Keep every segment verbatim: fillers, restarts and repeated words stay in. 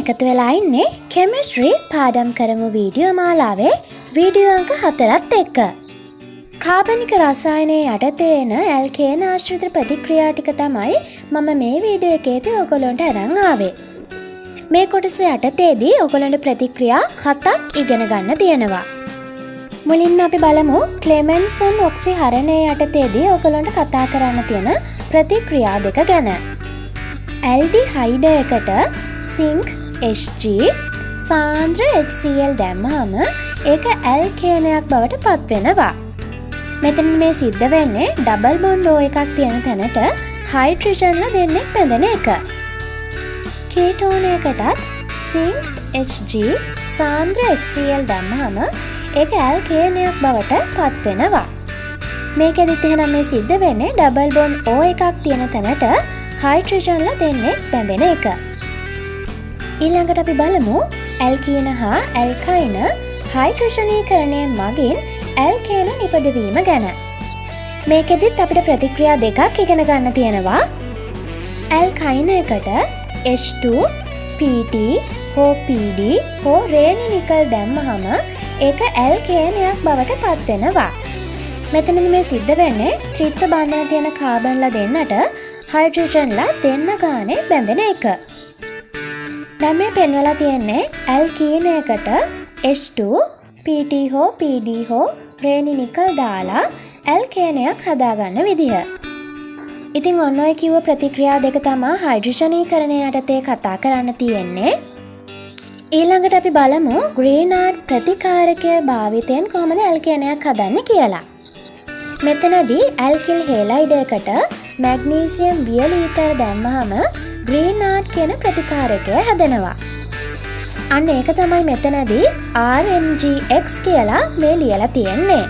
එකතු වෙලා ඉන්නේ කෙමිස්ට්‍රි පාඩම් කරමු වීඩියෝ මාලාවේ වීඩියෝ අංක හතරත් එක්ක. කාබනික රසායනයේ යටතේ එන ඇල්කේන ආශ්‍රිත ප්‍රතික්‍රියා ටික තමයි මම මේ වීඩියෝ එකේදී ඔයගොල්ලන්ට අරන් ආවේ. මේ කොටස යටතේදී ඔයගොල්ලන්ට ප්‍රතික්‍රියා හතක් ඉගෙන ගන්න තියෙනවා. මුලින්ම අපි බලමු ක්ලෙමන්සන් ඔක්සිහරණයේ යටතේදී ඔයගොල්ලන්ට කතා කරන්න තියෙන ප්‍රතික්‍රියා දෙක ගැන. ඇල්ඩිහයිඩයකට සිංක් එච් ජී සාන්ද්‍ර එච් සී එල් දැම්මහම ඒක ඇල්කේනයක් බවට පත්වෙනවා. මෙතන මේ සිද්ධ වෙන්නේ ඩබල් බොන්ඩ් O එකක් තියෙන තැනට හයිඩ්‍රජන්ලා දෙන්නෙක් බැඳෙන එක. කීටෝනයකටත් සිංක් එච් ජී සාන්ද්‍ර එච් සී එල් දැම්මහම ඒක ඇල්කේනයක් බවට පත්වෙනවා. මේකෙදිත් එහෙනම් මේ සිද්ධ වෙන්නේ ඩබල් බොන්ඩ් O එකක් තියෙන තැනට හයිඩ්‍රජන්ලා දෙන්නෙක් බැඳෙන එක. ඊළඟට අපි බලමු ඇල්කීන හා ඇල්කයින හයිඩ්‍රජනීකරණය මගින් ඇල්කේන නිපදවීම ගැන. මේකෙදිත් අපිට ප්‍රතික්‍රියා දෙකක් ඉගෙන ගන්න තියෙනවා. ඇල්කයින එකට එච් ටූ පී ටී හෝ පී ඩී හෝ රේනි නිකල් දැම්මහම ඒක ඇල්කේනයක් බවට පත්වෙනවා. මෙතනදි මේ සිද්ධ වෙන්නේ ත්‍රිත්ව බන්ධන තියෙන කාබන්ලා දෙන්නට හයිඩ්‍රජන්ලා දෙන්න ගානේ බැඳෙන එක. දැන් මේ පෙන්වලා තියෙන්නේ ඇල්කීනයකට එච් ටූ පී ටී හෝ පී ඩී හෝ රේනි නිකල් දාලා ඇල්කේනයක් හදාගන්න විදිහ. ඉතින් ඔන්න ඔය කිව්ව ප්‍රතික්‍රියා දෙක තමයි හයිඩ්‍රජනීකරණය යටතේ කතා කරන්න තියෙන්නේ. ඊළඟට අපි බලමු ග්‍රීනාඩ් ප්‍රතිකාරකය භාවිතයෙන් කොහොමද ඇල්කේනයක් හදන්නේ කියලා. මෙතනදී ඇල්කිල් හේලයිඩයකට මැග්නීසියම් වියලීතර දැම්මහම ග්‍රීනාඩ් කියන ප්‍රතිකාරකය හැදෙනවා. අන්න ඒක තමයි මෙතනදී ආර් එම් ජී එක්ස් කියලා මේ ලියලා තියෙන්නේ.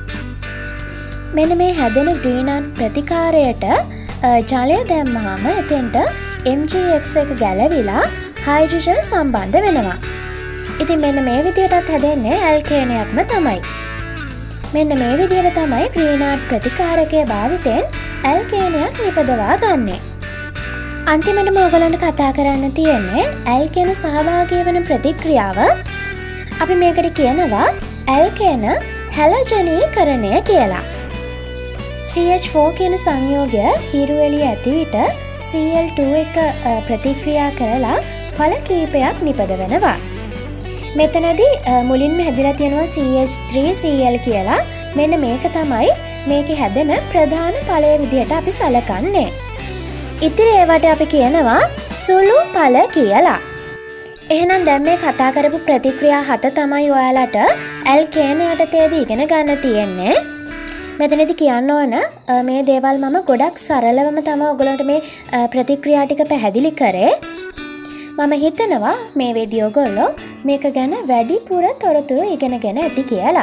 මෙන්න මේ හැදෙන ග්‍රීනාඩ් ප්‍රතිකාරයට ජලය දැම්මහම එතෙන්ට එම් ජී එක්ස් එක ගැලවිලා හයිඩ්‍රජන් සම්බන්ධ වෙනවා. ඉතින් මෙන්න මේ විදිහටත් හැදෙන්නේ ඇල්කේනයක්ම තමයි. මෙන්න මේ විදිහට තමයි ග්‍රීනාඩ් ප්‍රතිකාරකය භාවිතයෙන් ඇල්කේනයක් නිපදවා ගන්නෙ. අන්තිමටම ඔයගලන්ට කතා කරන්න තියෙන්නේ ඇල්කේන සහභාගී වෙන ප්‍රතික්‍රියාව. අපි මේකට කියනවා ඇල්කේන හැලොජනීකරණය කියලා. සී එච් ෆෝර් කියන සංයෝගය හිරු එළිය ඇති විට සී එල් ටූ එක ප්‍රතික්‍රියා කරලා ඵල කීපයක් නිපදවනවා. මෙතනදී මුලින්ම හැදිලා තියෙනවා C H three C L කියලා. මෙන්න මේක තමයි මේකේ හැදෙන ප්‍රධාන ඵලය විදිහට අපි සලකන්නේ. ඉතින් ඒවට අපි කියනවා සුළු ඵල කියලා. එහෙනම් දැන් මේ කතා කරපු ප්‍රතික්‍රියා හත තමයි ඔයාලට ඇල්කේන යටතේදී ඉගෙන ගන්න තියෙන්නේ. මෙතනදී කියන්න ඕන මේ දේවල් මම ගොඩක් සරලවම තමයි ඔයගලන්ට මේ ප්‍රතික්‍රියා ටික පැහැදිලි කරේ. මම හිතනවා මේ වේදී ඔයගොල්ලෝ මේක ගැන වැඩිපුර තොරතුරු ඉගෙනගෙන ඇති කියලා.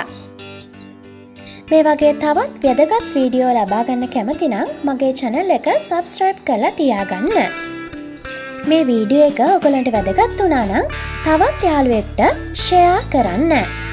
මේ වගේ තවත් වැදගත් වීඩියෝ ලබා ගන්න කැමති නම් මගේ channel එක subscribe කරලා තියාගන්න. මේ වීඩියෝ එක ඔයගලන්ට වැදගත් වුණා නම් තවත් යාළුවෙක්ට share කරන්න.